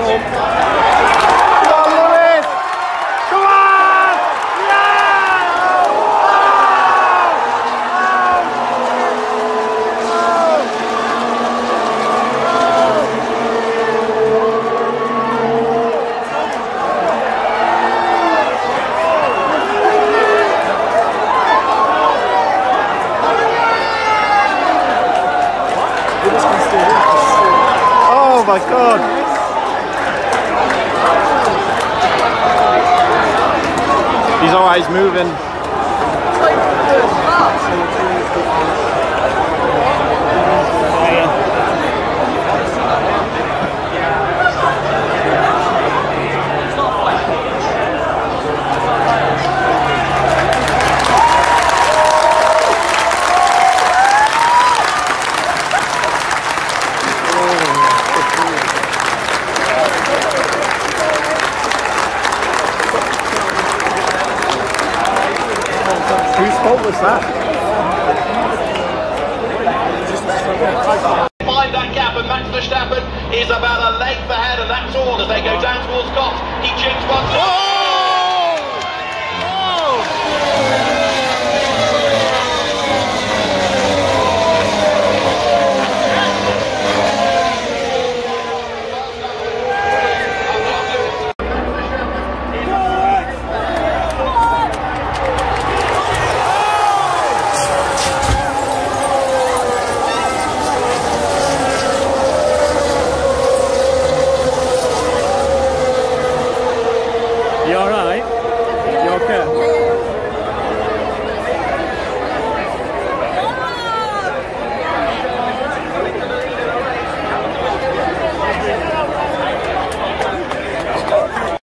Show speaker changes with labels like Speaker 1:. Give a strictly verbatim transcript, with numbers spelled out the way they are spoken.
Speaker 1: Oh my God! He's alright, he's moving. Whose fault was that?
Speaker 2: Find that gap, and Max Verstappen is about a length ahead, and that's all as they go down towards Copse. He jinxed one. Oh!
Speaker 1: You alright? You okay?